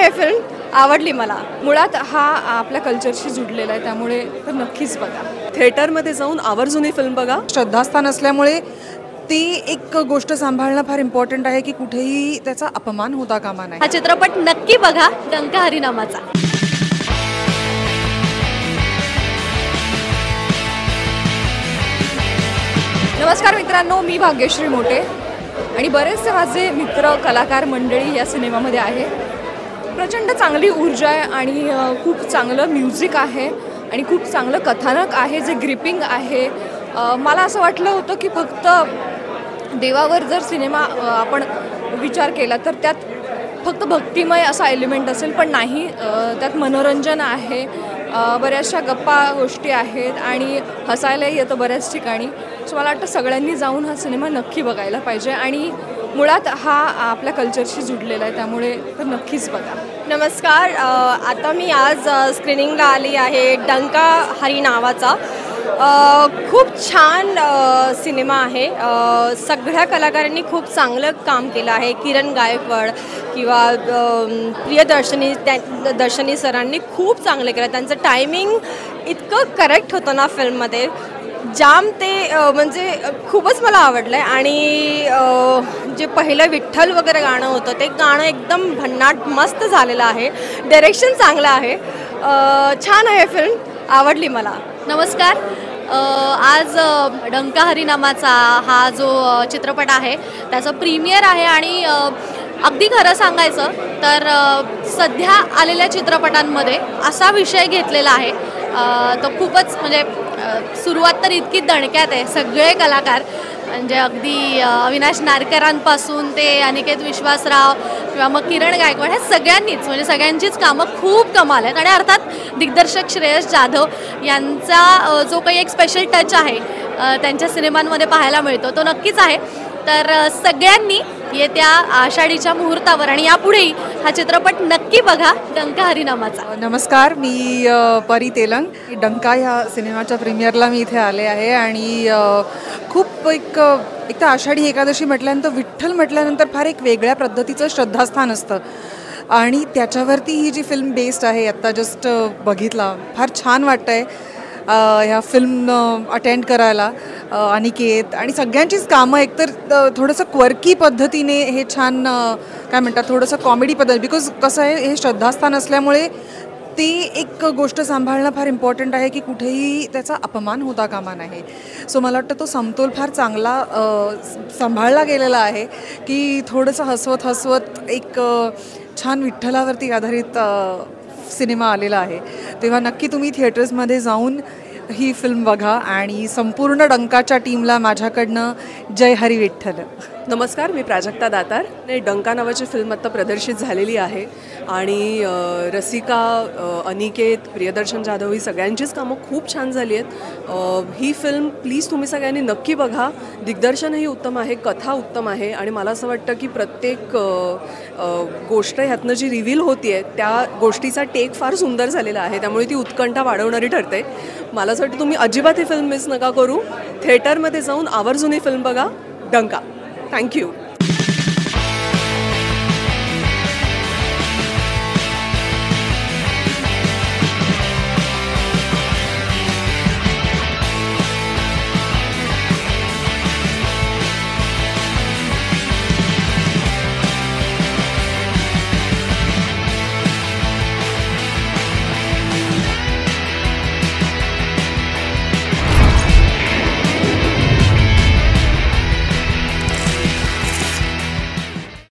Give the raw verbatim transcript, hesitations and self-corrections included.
आहे फिल्म, आवडली मला। मुळात हा आपल्या कल्चरशी जुडलेला आहे, त्यामुळे तर नक्कीच बघा। थिएटरमध्ये जाऊन आवर्जून ही फिल्म बघा। श्रद्धास्थान असल्यामुळे ती एक गोष्ट सांभाळणं फार इम्पॉर्टंट आहे की कुठेही त्याचा अपमान होता कामा नये। हा चित्रपट नक्की बघा, डंका हरिनामाचा। नमस्कार मित्रांनो, मी भाग्यश्री मोटे आणि बरेचसे माझे मित्र कलाकार मंडळी या सिनेमामध्ये आहे। प्रचंड चांगली ऊर्जा आहे आणि खूप चांगलं म्युझिक आहे आणि खूप चांगलं कथानक आहे जे ग्रिपिंग आहे। मला असं वाटलं होतं की फक्त देवावर जर सिनेमा आपण विचार केला तर त्यात फक्त भक्तिमय असा एलिमेंट असेल, पण नाही, त्यात मनोरंजन आहे, बऱ्याचशा गप्पा गोष्टी आहेत आणि हसायलाही येतं बऱ्याच ठिकाणी। सो मला वाटतं सगळ्यांनी जाऊन हा सिनेमा नक्की बघायला पाहिजे आणि मुळात हा आपल्या कल्चरशी जुडलेला आहे, त्यामुळे तर नक्कीच बघा। नमस्कार, आता मी आज स्क्रीनिंगला आली आहे डंका हरिनामाचा। खूप छान सिनेमा आहे। सगळ्या कलाकारांनी खूप चांगलं काम केलं आहे। किरण गायकवाड किंवा प्रियदर्शनी त्या दर्शनी सरांनी खूप चांगलं केलं। त्यांचं टायमिंग इतकं करेक्ट होतं ना फिल्ममध्ये, जाम ते म्हणजे खूपच मला आवडलं आहे। आणि जे पहिलं विठ्ठल वगैरे गाणं होतं ते गाणं एकदम भन्नाट मस्त झालेलं आहे। डायरेक्शन चांगलं आहे, छान आहे फिल्म, आवडली मला। नमस्कार, आज डंका हरिनामाचा हा जो चित्रपट आहे त्याचं प्रीमियर आहे आणि अगदी खरं सांगायचं तर सध्या आलेल्या चित्रपटांमध्ये असा विषय घेतलेला आहे तो खूपच म्हणजे सुरुवात तर इतकी दणक्यात आहे। सगळे कलाकार म्हणजे अगदी अविनाश नारकरांपासून ते अनिकेत विश्वासराव किंवा मग किरण गायकवाड, ह्या सगळ्यांनीच म्हणजे सगळ्यांचीच कामं खूप कमाल आहेत। आणि अर्थात दिग्दर्शक श्रेयस जाधव यांचा जो काही एक स्पेशल टच आहे त्यांच्या सिनेमांमध्ये पाहायला मिळतो तो नक्कीच आहे। तर सगळ्यांनी येत्या आषाढीच्या मुहूर्तावर आणि यापुढेही हा चित्रपट नक्की बघा, डंका हरिनामाचा। नमस्कार, मी परी तेलंग। डंका ह्या सिनेमाच्या प्रीमियरला मी इथे आले आहे आणि खूप एक एक तर आषाढी एकादशी म्हटल्यानंतर विठ्ठल म्हटल्यानंतर फार एक वेगळ्या पद्धतीचं श्रद्धास्थान असतं आणि त्याच्यावरती ही जी फिल्म बेस्ड आहे, आत्ता जस्ट बघितला, फार छान वाटतं आहे ह्या फिल्म अटेंड करायला। अनिकेत आणि सगळ्यांचीच कामं एकतर थोडंसं क्वर्की पद्धतीने हे छान काय म्हणतात, थोडंसं कॉमेडी पद्धत, बिकॉज कसं आहे हे श्रद्धास्थान असल्यामुळे ती एक गोष्ट सांभाळणं फार इम्पॉर्टंट आहे की कुठेही त्याचा अपमान होता कामा नये। सो मला वाटतं तो समतोल फार चांगला सांभाळला गेलेला आहे की थोडंसं हसवत हसवत एक छान विठ्ठलावरती आधारित सिनेमा आलेला आहे। तेव्हा नक्की तुम्ही थिएटर्समध्ये जाऊन ही फिल्म बघा आणि संपूर्ण डंकाच्या टीमला माझ्याकडनं जय हरी विठ्ठल। नमस्कार, मी प्राजक्ता दातार। डंका नावाची फिल्म आत्ता प्रदर्शित झालेली आहे आणि रसिका, अनिकेत, प्रियदर्शन जाधव ही सगळ्यांचीच कामं खूप छान झाली आहेत। ही फिल्म प्लीज तुम्ही सगळ्यांनी नक्की बघा। दिग्दर्शनही उत्तम आहे, कथा उत्तम आहे आणि मला असं वाटतं की प्रत्येक गोष्ट ह्यातनं जी रिव्हील होती आहे त्या गोष्टीचा टेक फार सुंदर झालेला आहे, त्यामुळे ती उत्कंठा वाढवणारी ठरते। मला असं वाटतं तुम्ही अजिबात ही फिल्म मिस नका करू। थिएटरमध्ये जाऊन आवर्जून ही फिल्म बघा, डंका। थँक्यू।